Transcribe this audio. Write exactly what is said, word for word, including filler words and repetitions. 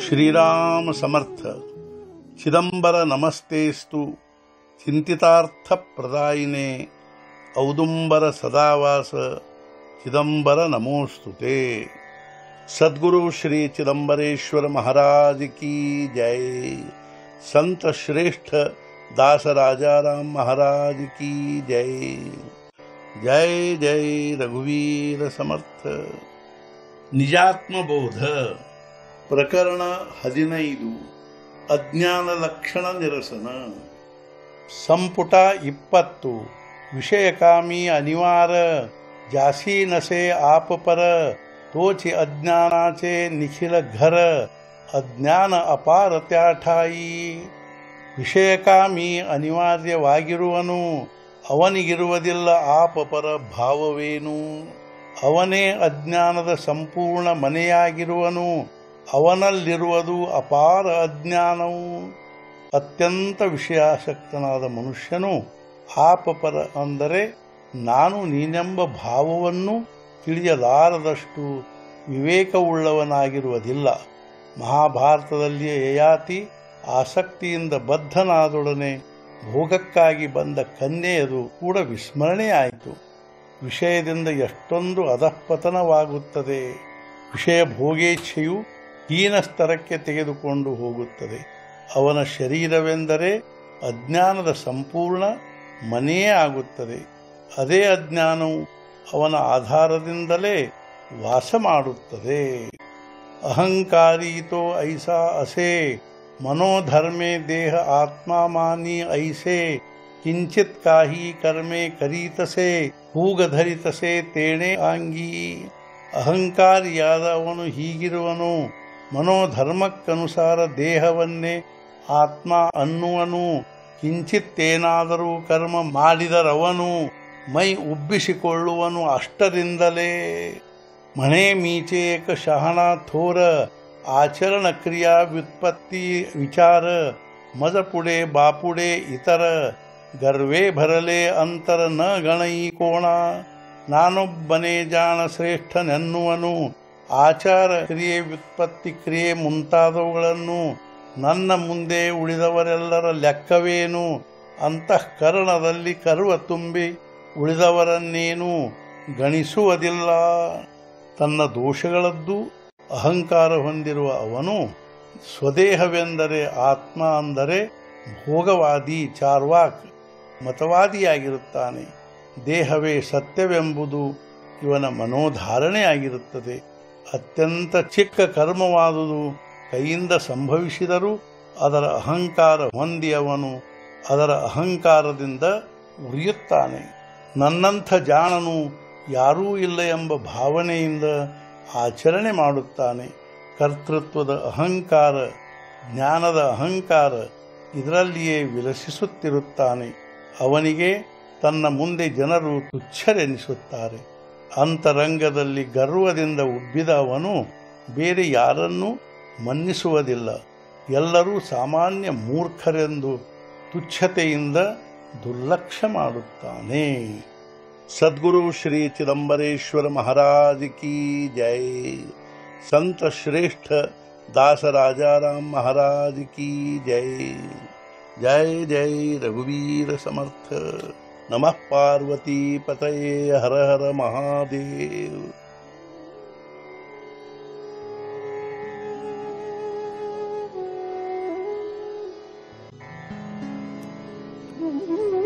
श्रीराम समर्थ। चिदंबर नमस्तेस्तु चिंतितार्थ प्रदायिने औदुंबर सदावास चिदंबर नमोस्तुते। सद्गुरु श्री चिदंबरेश्वर महाराज की जय। संत श्रेष्ठ दास राजाराम महाराज की जय। जय जय रघुवीर समर्थ। निजात्मबोध प्रकरण ಹದಿನೈದು ಅಜ್ಞಾನ ಲಕ್ಷಣ ನಿರಸನ ಸಂಪುಟ ಇಪ್ಪತ್ತು विषयकामी अनिवार जासी नसे आप पर तोचि अज्ञानाचे निखिल घर अज्ञान अपार त्याठाई। ವಿಷಯಕಾಮಿ ಅನಿವಾರ್ಯವಾಗಿರುವನು, ಅವನಿಗಿರುವುದಿಲ್ಲ ಆಪಪರ ಭಾವವೇನು. ಅವನೇ ಅಜ್ಞಾನದ ಸಂಪೂರ್ಣ ಮನೆಯಾಗಿರುವನು, ಅವನಲ್ಲಿರುವುದು ಅಪಾರ ಅಜ್ಞಾನವು. ಅತ್ಯಂತ ವಿಷಯಾಸಕ್ತನಾದ ಮನುಷ್ಯನು ಆಪಪರ ಅಂದರೆ ನಾನು ನೀನೆಂಬ ಭಾವವನ್ನು ತಿಳಿಯಲಾರದಷ್ಟು ವಿವೇಕವುಳ್ಳವನಾಗಿರುವುದಿಲ್ಲ. ಮಹಾಭಾರತದಲ್ಲಿಯೇ ಯಯಾತಿ ಆಸಕ್ತಿಯಿಂದ ಬದ್ಧನಾದೊಡನೆ ಭೋಗಕ್ಕಾಗಿ ಬಂದ ಕನ್ಯೆಯದು ಕೂಡ ವಿಸ್ಮರಣೆಯಾಯಿತು. ವಿಷಯದಿಂದ ಎಷ್ಟೊಂದು ಅಧಃಪತನವಾಗುತ್ತದೆ. ವಿಷಯ ಭೋಗೇಚ್ಛೆಯು ಹೀನ ಸ್ತರಕ್ಕೆ ತೆಗೆದುಕೊಂಡು ಹೋಗುತ್ತದೆ. ಅವನ ಶರೀರವೆಂದರೆ ಅಜ್ಞಾನದ ಸಂಪೂರ್ಣ ಮನೆಯೇ ಆಗುತ್ತದೆ. ಅದೇ ಅಜ್ಞಾನವು ಅವನ ಆಧಾರದಿಂದಲೇ ವಾಸ ಮಾಡುತ್ತದೆ. ಅಹಂಕಾರೀತೋ ಐಸಾ ಅಸೆ मनोधर्मे देह आत्मा मानी ऐसे किंचित काही कर्मे करीतसे हूग धरितसे तेणे आंगी. ಅಹಂಕಾರಿಯಾದವನು ಹೀಗಿರುವನು, ಮನೋಧರ್ಮಕ್ಕನುಸಾರ ದೇಹವನ್ನೇ ಆತ್ಮ ಅನ್ನುವನು. ಕಿಂಚಿತ್ತೇನಾದರೂ ಕರ್ಮ ಮಾಡಿದರವನು ಮೈ ಉಬ್ಬಿಸಿಕೊಳ್ಳುವನು ಅಷ್ಟರಿಂದಲೇ. ಮಣೆ ಮೀಚೇಕ ಶಹಣ ಥೋರ आचरण क्रिया व्युत्पत्ति विचार मज पुढे बापुडे इतर गर्वे भरले अंतर न गणई कोण. ನಾನೊಬ್ಬನೇ ಜಾಣ ಶ್ರೇಷ್ಠನೆನ್ನುವನು. ಆಚಾರ ಕ್ರಿಯೆ ವ್ಯುತ್ಪತ್ತಿ ಕ್ರಿಯೆ ಮುಂತಾದವುಗಳನ್ನು ನನ್ನ ಮುಂದೆ ಉಳಿದವರೆಲ್ಲರ ಲೆಕ್ಕವೇನು. ಅಂತಃಕರಣದಲ್ಲಿ ಕರುವ ತುಂಬಿ ಉಳಿದವರನ್ನೇನು ಗಣಿಸುವುದಿಲ್ಲ. ತನ್ನ ದೋಷಗಳದ್ದು ಅಹಂಕಾರ ಹೊಂದಿರುವ ಅವನು ಸ್ವದೇಹವೆಂದರೆ ಆತ್ಮ ಅಂದರೆ ಭೋಗವಾದಿ ಚಾರ್ವಾಕ್ ಮತವಾದಿಯಾಗಿರುತ್ತಾನೆ. ದೇಹವೇ ಸತ್ಯವೆಂಬುದು ಇವನ ಮನೋಧಾರಣೆಯಾಗಿರುತ್ತದೆ. ಅತ್ಯಂತ ಚಿಕ್ಕ ಕರ್ಮವಾದುದು ಕೈಯಿಂದ ಸಂಭವಿಸಿದರೂ ಅದರ ಅಹಂಕಾರ ಹೊಂದಿ ಅವನು ಅದರ ಅಹಂಕಾರದಿಂದ ಉರಿಯುತ್ತಾನೆ. ನನ್ನಂಥ ಜಾಣನು ಯಾರೂ ಇಲ್ಲ ಎಂಬ ಭಾವನೆಯಿಂದ ಆಚರಣೆ ಮಾಡುತ್ತಾನೆ. ಕರ್ತೃತ್ವದ ಅಹಂಕಾರ, ಜ್ಞಾನದ ಅಹಂಕಾರ ಇದರಲ್ಲಿಯೇ ವಿಲಸಿಸುತ್ತಿರುತ್ತಾನೆ. ಅವನಿಗೆ ತನ್ನ ಮುಂದೆ ಜನರು ತುಚ್ಛರೆನಿಸುತ್ತಾರೆ. ಅಂತರಂಗದಲ್ಲಿ ಗರ್ವದಿಂದ ಉಬ್ಬಿದ ಅವನು ಬೇರೆ ಯಾರನ್ನೂ ಮನ್ನಿಸುವುದಿಲ್ಲ. ಎಲ್ಲರೂ ಸಾಮಾನ್ಯ ಮೂರ್ಖರೆಂದು ತುಚ್ಛತೆಯಿಂದ ದುರ್ಲಕ್ಷ್ಯ ಮಾಡುತ್ತಾನೆ. सद्गुरु श्री चिदंबरेश्वर महाराज की जय। संत श्रेष्ठ दास राजाराम महाराज की जय। जय जय रघुवीर समर्थ। नमः पार्वती पतये हर हर महादेव।